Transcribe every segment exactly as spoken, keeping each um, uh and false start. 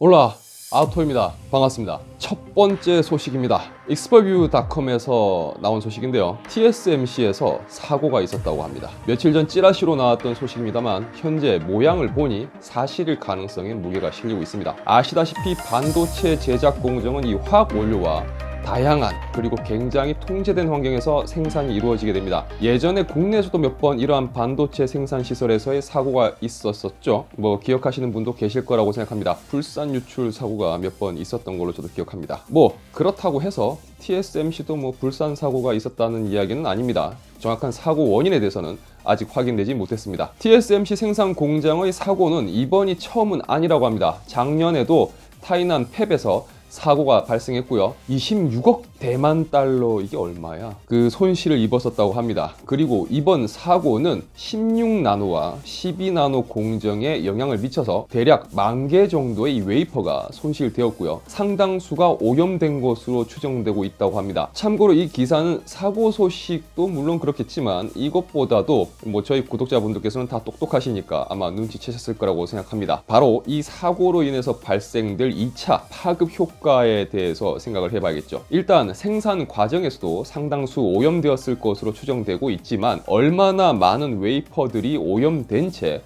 올라 아토입니다. 반갑습니다. 첫 번째 소식입니다. 익스퍼뷰 닷컴에서 나온 소식인데요, 티에스엠씨에서 사고가 있었다고 합니다. 며칠 전 찌라시로 나왔던 소식입니다만 현재 모양을 보니 사실일 가능성에 무게가 실리고 있습니다. 아시다시피 반도체 제작 공정은 이 화학 원료와 다양한 그리고 굉장히 통제된 환경에서 생산이 이루어지게 됩니다. 예전에 국내에서도 몇 번 이러한 반도체 생산 시설에서의 사고가 있었었죠. 뭐 기억하시는 분도 계실 거라고 생각합니다. 불산 유출 사고가 몇 번 있었던 걸로 저도 기억합니다. 뭐 그렇다고 해서 티에스엠씨도 뭐 불산 사고가 있었다는 이야기는 아닙니다. 정확한 사고 원인에 대해서는 아직 확인되지 못했습니다. 티에스엠씨 생산 공장의 사고는 이번이 처음은 아니라고 합니다. 작년에도 타이난 팹에서 사고가 발생했고요. 이십육억 대만 달러, 이게 얼마야? 그 손실을 입었었다고 합니다. 그리고 이번 사고는 십육 나노와 십이 나노 공정에 영향을 미쳐서 대략 만 개 정도의 이 웨이퍼가 손실되었고요. 상당수가 오염된 것으로 추정되고 있다고 합니다. 참고로 이 기사는 사고 소식도 물론 그렇겠지만 이것보다도 뭐 저희 구독자분들께서는 다 똑똑하시니까 아마 눈치채셨을 거라고 생각합니다. 바로 이 사고로 인해서 발생될 이 차 파급 효과에 대해서 생각을 해봐야겠죠. 일단 생산 과정에서도 상당수 오염되었을 것으로 추정되고 있지만 얼마나 많은 웨이퍼들이 오염된 채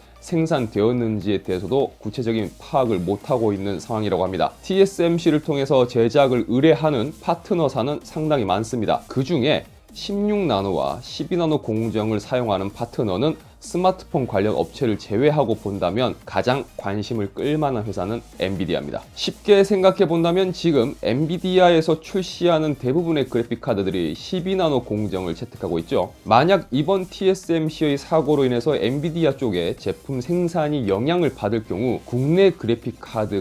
생산되었는지에 대해서도 구체적인 파악을 못하고 있는 상황이라고 합니다. 티에스엠씨를 통해서 제작을 의뢰하는 파트너사는 상당히 많습니다. 그 중에 십육 나노와 십이 나노 공정을 사용하는 파트너는 스마트폰 관련 업체를 제외하고 본다면 가장 관심을 끌만한 회사는 엔비디아입니다. 쉽게 생각해 본다면 지금 엔비디아에서 출시하는 대부분의 그래픽카드들이 십이 나노 공정을 채택하고 있죠. 만약 이번 티에스엠씨의 사고로 인해서 엔비디아 쪽에 제품 생산이 영향을 받을 경우 국내 그래픽카드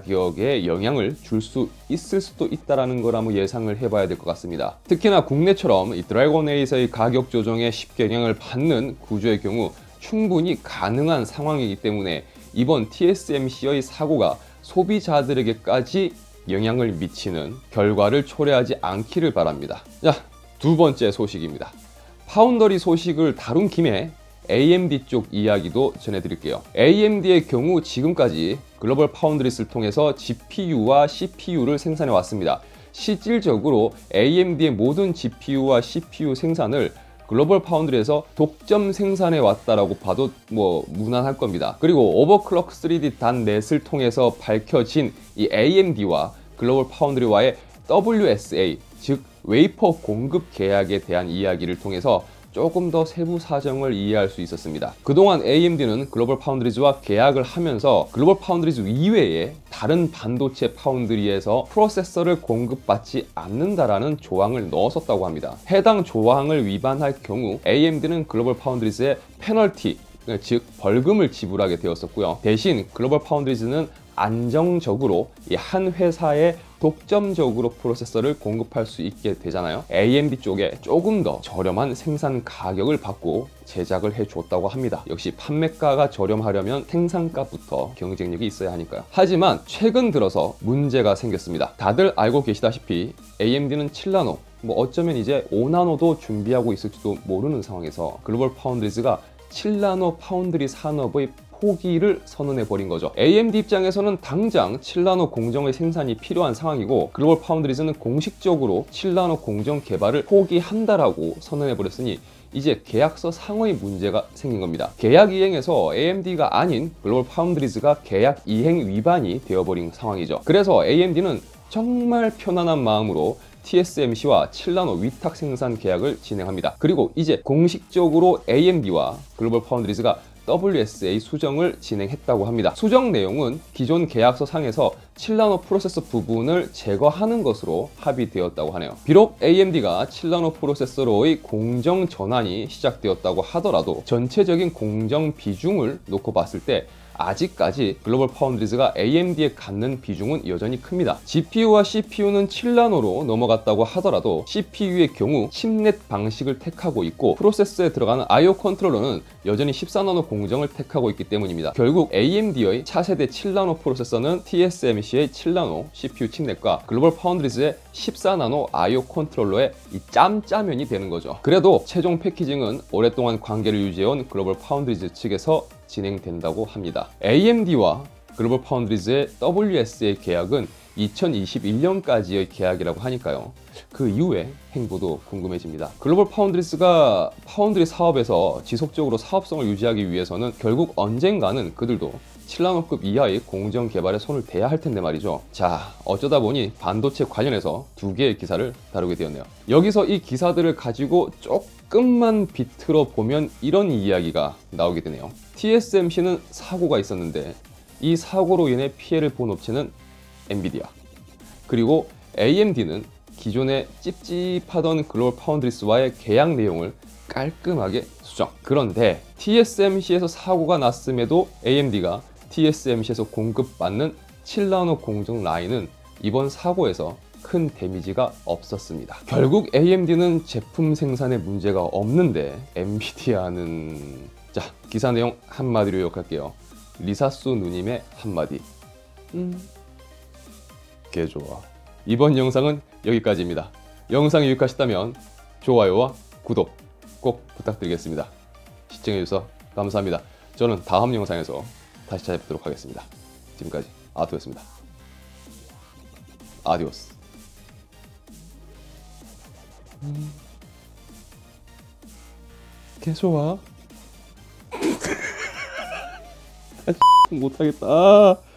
가격에 영향을 줄 수 있을 수도 있다는 걸 한번 예상을 해봐야 될 것 같습니다. 특히나 국내처럼 이 드래곤 에잇의 가격 조정에 쉽게 영향을 받는 구조의 경우 충분히 가능한 상황이기 때문에 이번 티에스엠씨의 사고가 소비자들에게까지 영향을 미치는 결과를 초래하지 않기를 바랍니다. 자, 두 번째 소식입니다. 파운더리 소식을 다룬 김에 에이엠디 쪽 이야기도 전해드릴게요. 에이엠디의 경우 지금까지 글로벌 파운드리스를 통해서 지피유와 씨피유를 생산해 왔습니다. 실질적으로 에이엠디의 모든 지피유와 씨피유 생산을 글로벌 파운드리에서 독점 생산해 왔다라고 봐도 뭐 무난할 겁니다. 그리고 오버클럭 쓰리디 닷넷을 통해서 밝혀진 이 에이엠디와 글로벌 파운드리와의 더블유에스에이, 즉 웨이퍼 공급 계약에 대한 이야기를 통해서 조금 더 세부 사정을 이해할 수 있었습니다. 그동안 에이엠디는 글로벌 파운드리즈와 계약을 하면서 글로벌 파운드리즈 이외에 다른 반도체 파운드리에서 프로세서를 공급받지 않는다라는 조항을 넣었었다고 합니다. 해당 조항을 위반할 경우 에이엠디는 글로벌 파운드리즈의 페널티, 즉 벌금을 지불하게 되었었고요. 대신 글로벌 파운드리즈는 안정적으로 이 한 회사에 독점적으로 프로세서를 공급할 수 있게 되잖아요. 에이엠디 쪽에 조금 더 저렴한 생산 가격을 받고 제작을 해줬다고 합니다. 역시 판매가가 저렴하려면 생산가부터 경쟁력이 있어야 하니까요. 하지만 최근 들어서 문제가 생겼습니다. 다들 알고 계시다시피 에이엠디는 칠 나노, 뭐 어쩌면 이제 오 나노도 준비하고 있을지도 모르는 상황에서 글로벌 파운드리즈가 칠 나노 파운드리 산업의 포기를 선언해 버린 거죠. 에이엠디 입장에서는 당장 칠 나노 공정의 생산이 필요한 상황이고 글로벌 파운드리즈는 공식적으로 칠 나노 공정 개발을 포기한다라고 선언해 버렸으니 이제 계약서 상의 문제가 생긴 겁니다. 계약 이행에서 에이엠디가 아닌 글로벌 파운드리즈가 계약 이행 위반이 되어버린 상황이죠. 그래서 에이엠디는 정말 편안한 마음으로 티에스엠씨와 칠 나노 위탁 생산 계약을 진행합니다. 그리고 이제 공식적으로 에이엠디와 글로벌 파운드리즈가 더블유에스에이 수정을 진행했다고 합니다. 수정 내용은 기존 계약서 상에서 칠 나노 프로세서 부분을 제거하는 것으로 합의되었다고 하네요. 비록 에이엠디가 칠 나노 프로세서로의 공정 전환이 시작되었다고 하더라도 전체적인 공정 비중을 놓고 봤을 때 아직까지 글로벌 파운드리즈가 에이엠디에 갖는 비중은 여전히 큽니다. 지피유와 씨피유는 칠 나노로 넘어갔다고 하더라도 씨피유의 경우 칩넷 방식을 택하고 있고 프로세서에 들어가는 아이오 컨트롤러는 여전히 십사 나노 공정을 택하고 있기 때문입니다. 결국 에이엠디의 차세대 칠 나노 프로세서는 티에스엠씨의 칠 나노 씨피유 칩넷과 글로벌 파운드리즈의 십사 나노 아이오 컨트롤러의 이 짬짜면이 되는 거죠. 그래도 최종 패키징은 오랫동안 관계를 유지해온 글로벌 파운드리즈 측에서 진행된다고 합니다. 에이엠디와 글로벌 파운드리즈의 더블유에스의 계약은 이천이십일 년까지의 계약이라고 하니까요. 그 이후의 행보도 궁금해집니다. 글로벌 파운드리스가 파운드리 사업에서 지속적으로 사업성을 유지하기 위해서는 결국 언젠가는 그들도 칠 나노급 이하의 공정 개발에 손을 대야 할 텐데 말이죠. 자, 어쩌다 보니 반도체 관련해서 두 개의 기사를 다루게 되었네요. 여기서 이 기사들을 가지고 조금만 비틀어 보면 이런 이야기가 나오게 되네요. 티에스엠씨는 사고가 있었는데 이 사고로 인해 피해를 본 업체는 엔비디아, 그리고 에이엠디는 기존에 찝찝하던 글로벌 파운드리스와의 계약 내용을 깔끔하게 수정. 그런데 티에스엠씨에서 사고가 났음에도 에이엠디가 티에스엠씨에서 공급받는 칠 나노 공정 라인은 이번 사고에서 큰 데미지가 없었습니다. 결국 에이엠디는 제품 생산에 문제가 없는데 엔비디아는... 자, 기사 내용 한마디로 요약할게요. 리사쏘 누님의 한마디. 음... 개 좋아. 이번 영상은 여기까지입니다. 영상이 유익하셨다면 좋아요와 구독 꼭 부탁드리겠습니다. 시청해주셔서 감사합니다. 저는 다음 영상에서 다시 찾아뵙도록 하겠습니다. 지금까지 아토였습니다. 아디오스. 음... 개 좋아. 못하겠다.